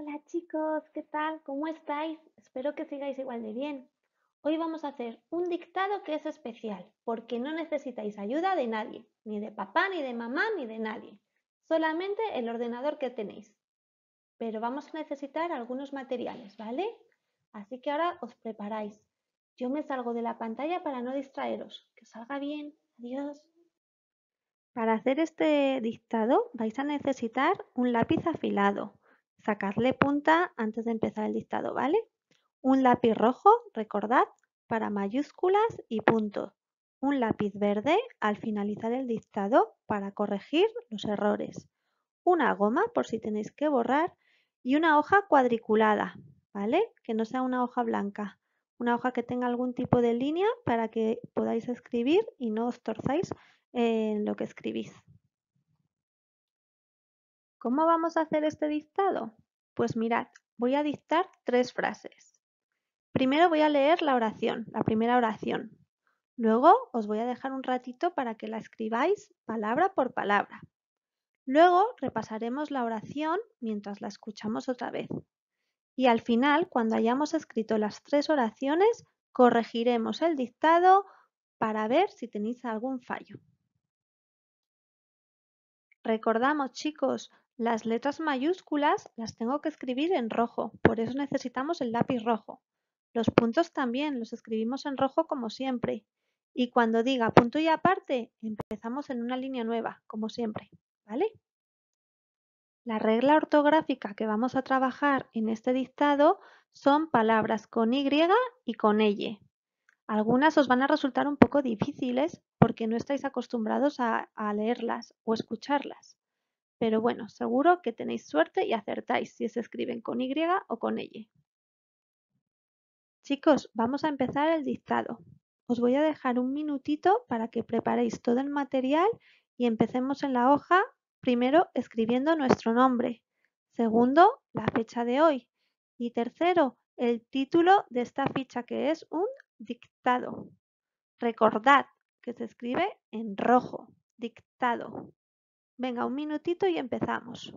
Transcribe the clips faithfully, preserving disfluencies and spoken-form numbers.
Hola chicos, ¿qué tal? ¿Cómo estáis? Espero que sigáis igual de bien. Hoy vamos a hacer un dictado que es especial, porque no necesitáis ayuda de nadie, ni de papá, ni de mamá, ni de nadie. Solamente el ordenador que tenéis. Pero vamos a necesitar algunos materiales, ¿vale? Así que ahora os preparáis. Yo me salgo de la pantalla para no distraeros. Que os salga bien. Adiós. Para hacer este dictado vais a necesitar un lápiz afilado. Sacarle punta antes de empezar el dictado, ¿vale? Un lápiz rojo, recordad, para mayúsculas y puntos. Un lápiz verde al finalizar el dictado para corregir los errores. Una goma por si tenéis que borrar y una hoja cuadriculada, ¿vale? Que no sea una hoja blanca. Una hoja que tenga algún tipo de línea para que podáis escribir y no os torzáis en lo que escribís. ¿Cómo vamos a hacer este dictado? Pues mirad, voy a dictar tres frases. Primero voy a leer la oración, la primera oración. Luego os voy a dejar un ratito para que la escribáis palabra por palabra. Luego repasaremos la oración mientras la escuchamos otra vez. Y al final, cuando hayamos escrito las tres oraciones, corregiremos el dictado para ver si tenéis algún fallo. Recordamos, chicos, las letras mayúsculas las tengo que escribir en rojo, por eso necesitamos el lápiz rojo. Los puntos también los escribimos en rojo como siempre. Y cuando diga punto y aparte, empezamos en una línea nueva, como siempre, ¿vale? La regla ortográfica que vamos a trabajar en este dictado son palabras con Y y con L. Algunas os van a resultar un poco difíciles porque no estáis acostumbrados a, a leerlas o escucharlas. Pero bueno, seguro que tenéis suerte y acertáis si se escriben con Y o con L. Chicos, vamos a empezar el dictado. Os voy a dejar un minutito para que preparéis todo el material y empecemos en la hoja, primero escribiendo nuestro nombre, segundo, la fecha de hoy y tercero, el título de esta ficha que es un dictado. Recordad que se escribe en rojo, dictado. Venga, un minutito y empezamos.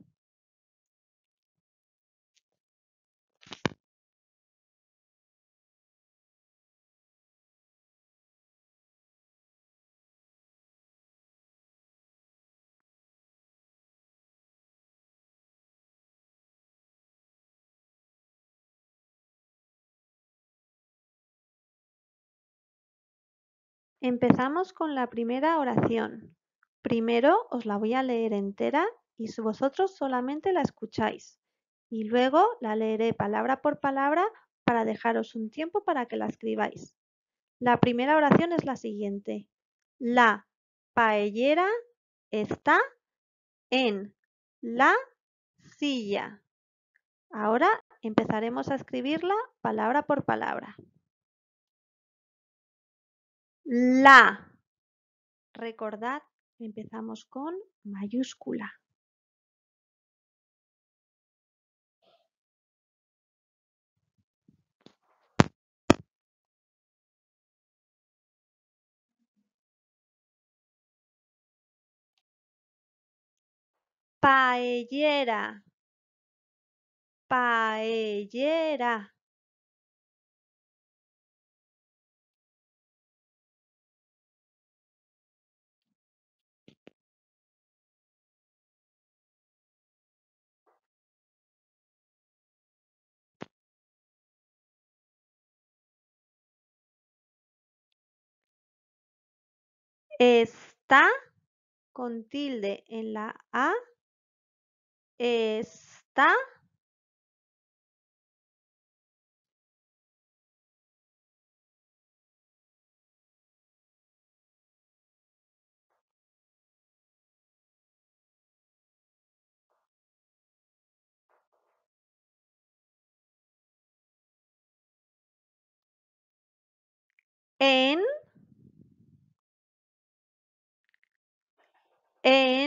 Empezamos con la primera oración. Primero os la voy a leer entera y vosotros solamente la escucháis. Y luego la leeré palabra por palabra para dejaros un tiempo para que la escribáis. La primera oración es la siguiente. La paellera está en la silla. Ahora empezaremos a escribirla palabra por palabra. La. Recordad, empezamos con mayúscula. Paellera. Paellera. Está con tilde en la A. Está. En. En.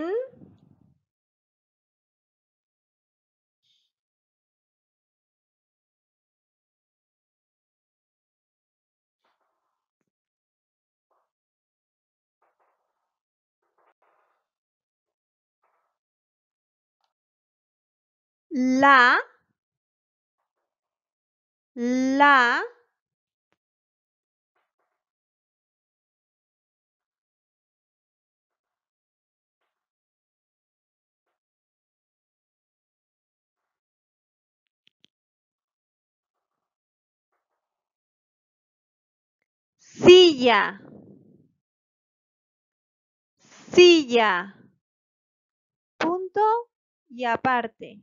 La. la, silla, silla, punto y aparte.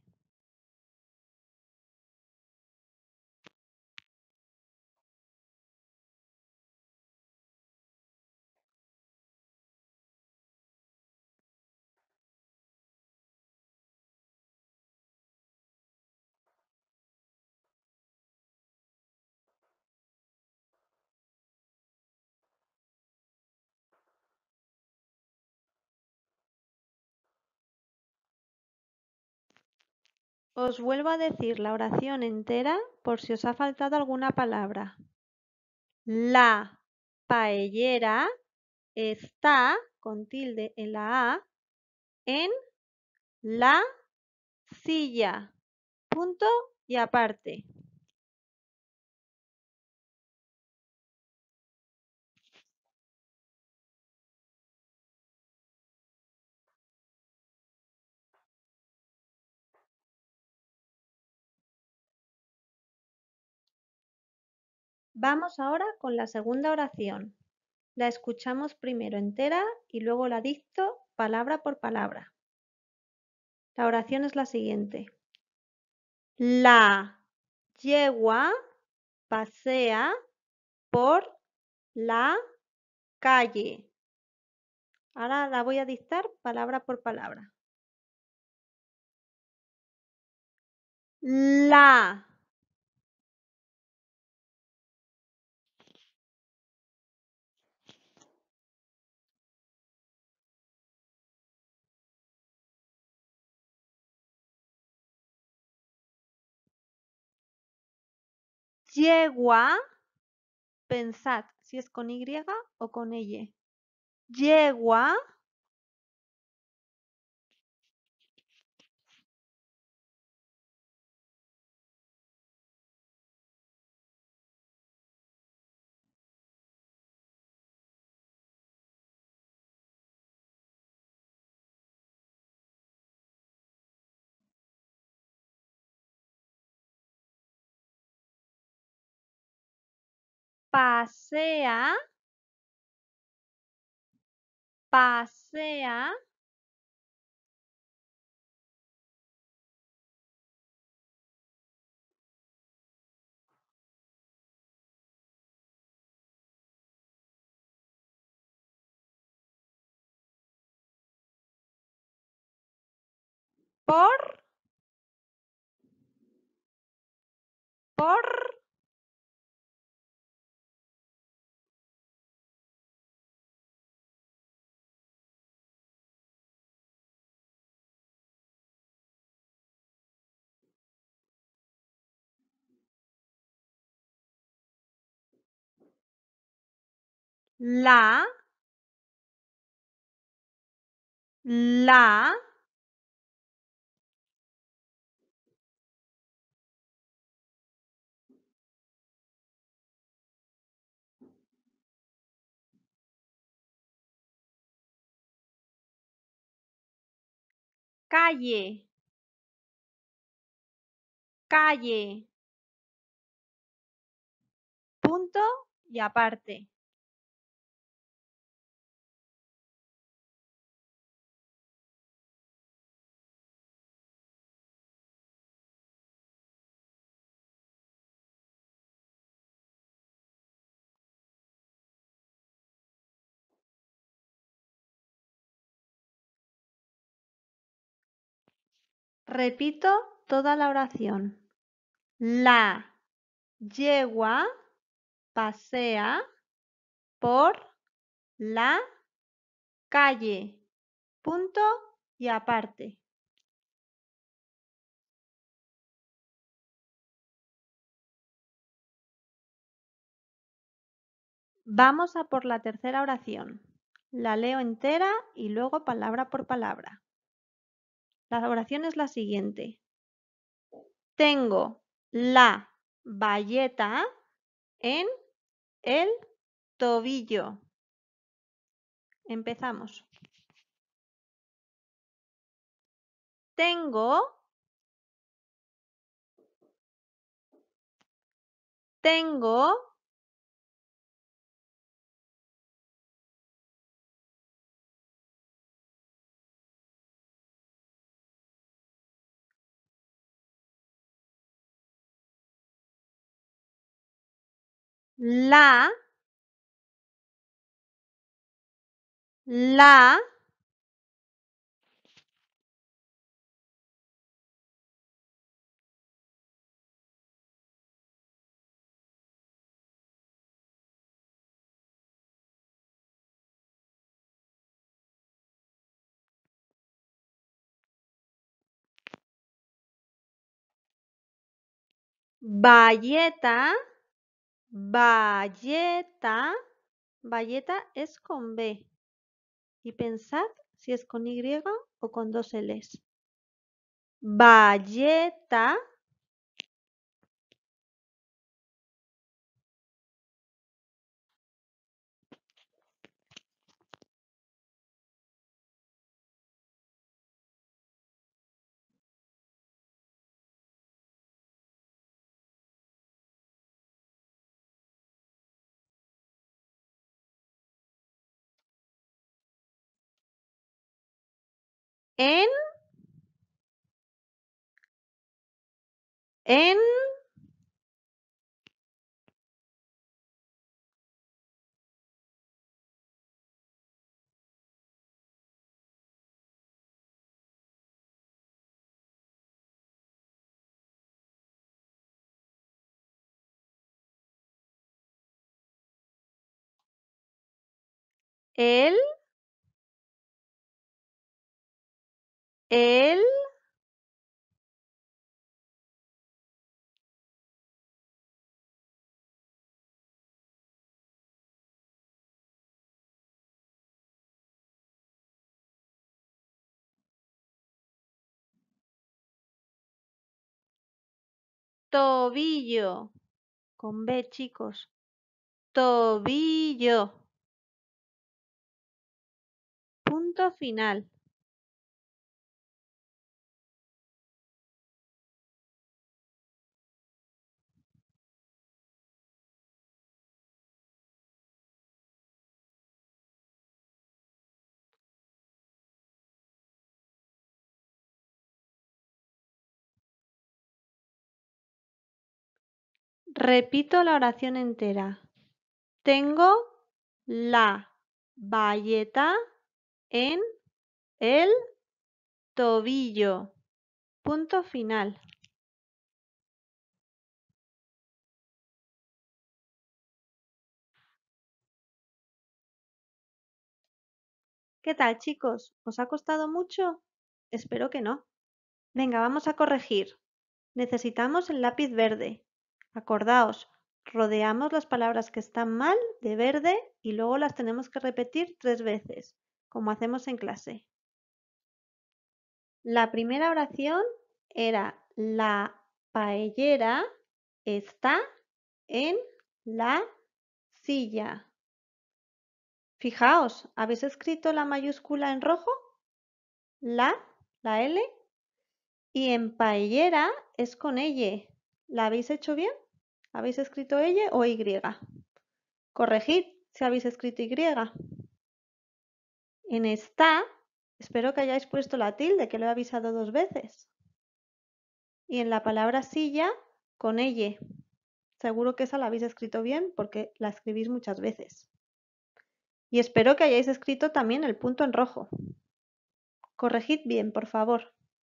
Os vuelvo a decir la oración entera por si os ha faltado alguna palabra. La paellera está, con tilde en la A, en la silla, punto y aparte. Vamos ahora con la segunda oración. La escuchamos primero entera y luego la dicto palabra por palabra. La oración es la siguiente. La yegua pasea por la calle. Ahora la voy a dictar palabra por palabra. La yegua, pensad si es con Y o con Y. Yegua, pasea, pasea, por, por, la, la, calle, calle, punto y aparte. Repito toda la oración. La yegua pasea por la calle, punto y aparte. Vamos a por la tercera oración. La leo entera y luego palabra por palabra. La oración es la siguiente. Tengo la bayeta en el tobillo. Empezamos. Tengo, tengo, la, la, bayeta, bayeta, bayeta es con B. Y pensad si es con Y o con dos L's. Bayeta, en, en, el, el, tobillo, con B, chicos. Tobillo. Punto final. Repito la oración entera. Tengo la bayeta en el tobillo. Punto final. ¿Qué tal, chicos? ¿Os ha costado mucho? Espero que no. Venga, vamos a corregir. Necesitamos el lápiz verde. Acordaos, rodeamos las palabras que están mal de verde y luego las tenemos que repetir tres veces, como hacemos en clase. La primera oración era la paellera está en la silla. Fijaos, ¿habéis escrito la mayúscula en rojo? La, la L. Y en paellera es con elle. ¿La habéis hecho bien? ¿Habéis escrito elle o Y? Corregid si habéis escrito Y. En está, espero que hayáis puesto la tilde, que lo he avisado dos veces. Y en la palabra silla, con elle. Seguro que esa la habéis escrito bien porque la escribís muchas veces. Y espero que hayáis escrito también el punto en rojo. Corregid bien, por favor.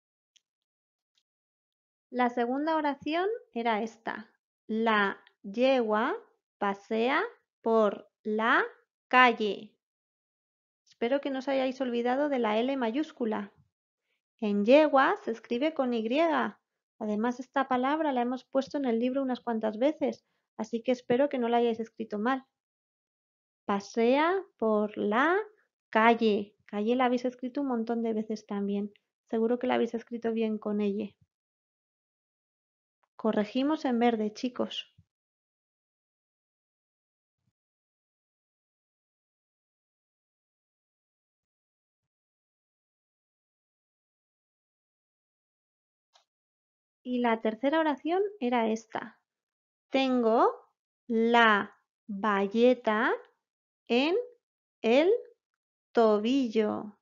La segunda oración era esta. La yegua pasea por la calle. Espero que no os hayáis olvidado de la L mayúscula. En yegua se escribe con Y. Además, esta palabra la hemos puesto en el libro unas cuantas veces, así que espero que no la hayáis escrito mal. Pasea por la calle. Calle la habéis escrito un montón de veces también. Seguro que la habéis escrito bien con ella. Corregimos en verde, chicos. Y la tercera oración era esta. Tengo la bayeta en el tobillo.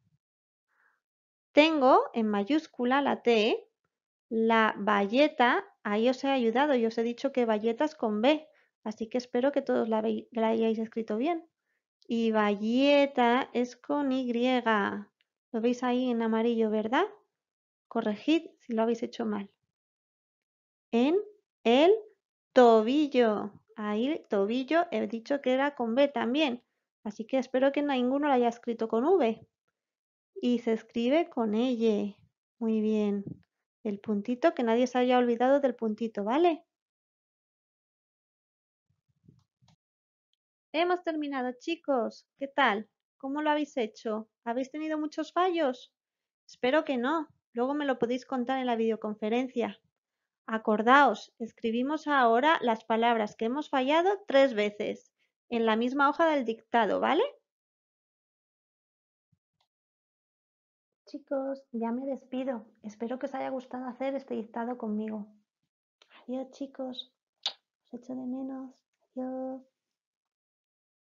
Tengo en mayúscula la T, la bayeta, ahí os he ayudado y os he dicho que bayetas con B, así que espero que todos la, la hayáis escrito bien. Y bayeta es con Y. Lo veis ahí en amarillo, ¿verdad? Corregid si lo habéis hecho mal. En el tobillo. Ahí tobillo he dicho que era con B también. Así que espero que ninguno lo haya escrito con V. Y se escribe con L. Muy bien. El puntito, que nadie se haya olvidado del puntito, ¿vale? Hemos terminado, chicos. ¿Qué tal? ¿Cómo lo habéis hecho? ¿Habéis tenido muchos fallos? Espero que no. Luego me lo podéis contar en la videoconferencia. Acordaos, escribimos ahora las palabras que hemos fallado tres veces en la misma hoja del dictado, ¿vale? Chicos, ya me despido. Espero que os haya gustado hacer este dictado conmigo. Adiós, chicos. Os echo de menos. Adiós.